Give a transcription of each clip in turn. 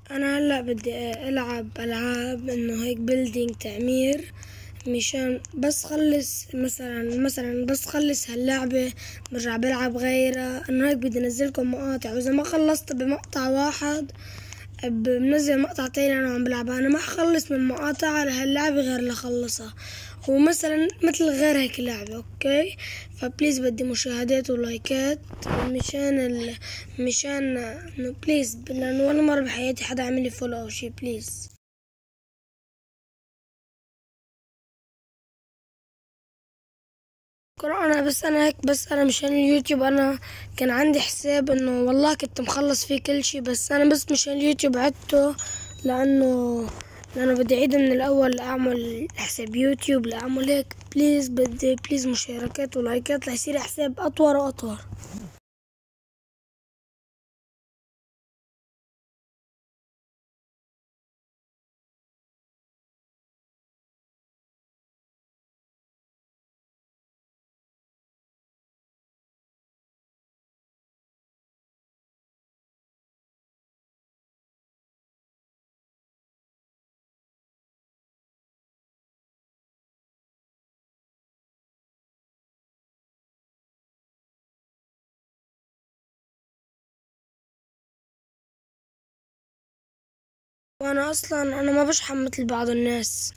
انا هلا بدي العب العاب انه هيك بيلدينج تعمير، مشان بس خلص مثلا بس خلص هاللعبة برجع بلعب غيرها. انه هيك بدي انزلكم مقاطع، واذا ما خلصت بمقطع واحد بنزل مقطع تاني انا عم بلعبها. انا ما حخلص من مقاطع على هاللعبة غير لخلصها، ومثلا مثل غير هيك لعبة. اوكي، فبليز بدي مشاهدات ولايكات مشان انه بليز، لانه ولا مرة بحياتي حدا عمل لي فولو او شي. بليز انا هيك بس انا مشان اليوتيوب. انا كان عندي حساب انه والله كنت مخلص فيه كل شي، بس انا بس مشان اليوتيوب عدته، لانه بدي اعيد من الاول، اعمل حساب يوتيوب لاعمل هيك. بليز بدي بليز مشاركات ولايكات ليصير حساب اطور واطور. وانا اصلا انا ما بشحن مثل بعض الناس.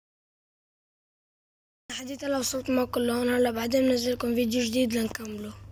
لحد هلا وصلت معكم لهون. هلا بعدين بنزلكم فيديو جديد لنكمله.